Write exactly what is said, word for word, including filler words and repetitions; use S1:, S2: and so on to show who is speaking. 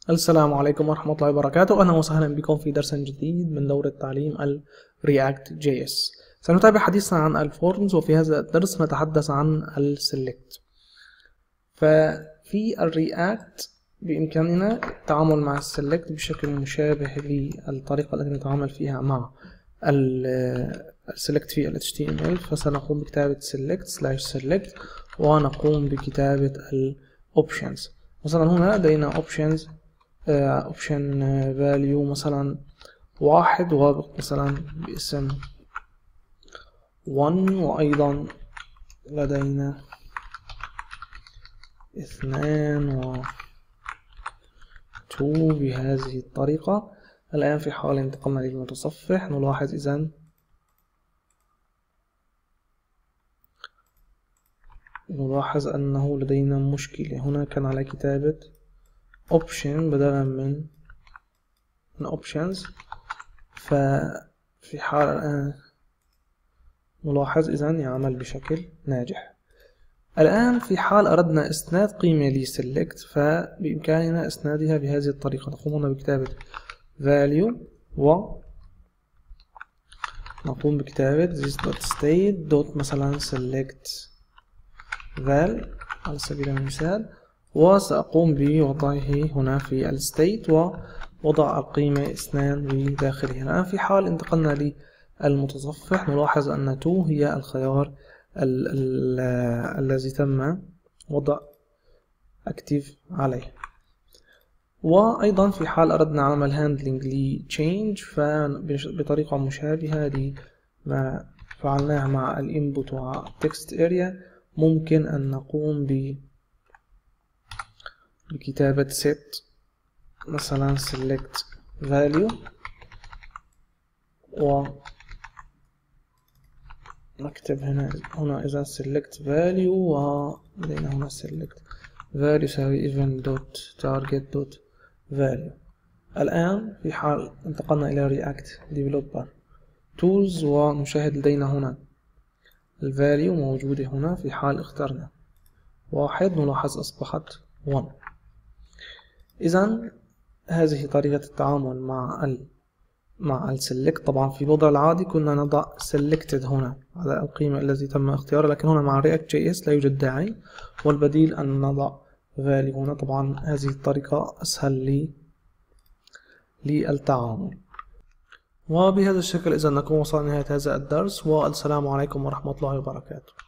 S1: السلام عليكم ورحمة الله وبركاته. أهلا وسهلا بكم في درس جديد من دورة تعليم ال React جي إس. سنتابع حديثنا عن الفورمز، وفي هذا الدرس نتحدث عن ال Select. ففي ال React بإمكاننا التعامل مع ال Select بشكل مشابه للطريقة التي نتعامل فيها مع ال Select في ال إتش تي إم إل. فسنقوم بكتابة select slash select ونقوم بكتابة ال options. مثلا هنا لدينا options اوبشن فاليو مثلا واحد وابق مثلا باسم واحد، وايضا لدينا اثنان و تو بهذه الطريقة. الآن في حال انتقلنا للمتصفح نلاحظ إذن نلاحظ أنه لدينا مشكلة. هنا كان على كتابة option بدلا من من options. ففي حال الآن نلاحظ إذن يعمل بشكل ناجح. الآن في حال أردنا إسناد قيمة ل select فبإمكاننا إسنادها بهذه الطريقة. نقوم هنا بكتابة value و نقوم بكتابة this.state. مثلا select val على سبيل المثال، وسأقوم بوضعه هنا في الستيت ووضع القيمة اثنان بداخله. الآن في حال انتقلنا للمتصفح نلاحظ أن اثنين هي الخيار ال ال الذي تم وضع active عليه. وأيضا في حال أردنا عمل handling ل change فبطريقة مشابهة لما فعلناه مع ال input و text area ممكن أن نقوم ب بكتابة set مثلا select value و نكتب هنا هنا إذا select value، ولدينا هنا select value يساوي even dot target dot value. الآن في حال انتقلنا إلى React Developer Tools ونشاهد لدينا هنا الفاليو موجودة هنا. في حال اخترنا واحد نلاحظ أصبحت واحد. إذن هذه طريقة التعامل مع ال مع ال select. طبعا في الوضع العادي كنا نضع selected هنا على القيمة التي تم اختيارها، لكن هنا مع React جي إس لا يوجد داعي، والبديل أن نضع value هنا. طبعا هذه الطريقة أسهل لي للتعامل. وبهذا الشكل إذا نكون وصلنا لنهاية هذا الدرس، والسلام عليكم ورحمة الله وبركاته.